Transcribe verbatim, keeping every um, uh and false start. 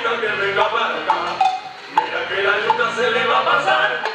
que venga para acá. Mira que la yuca se le va a pasar.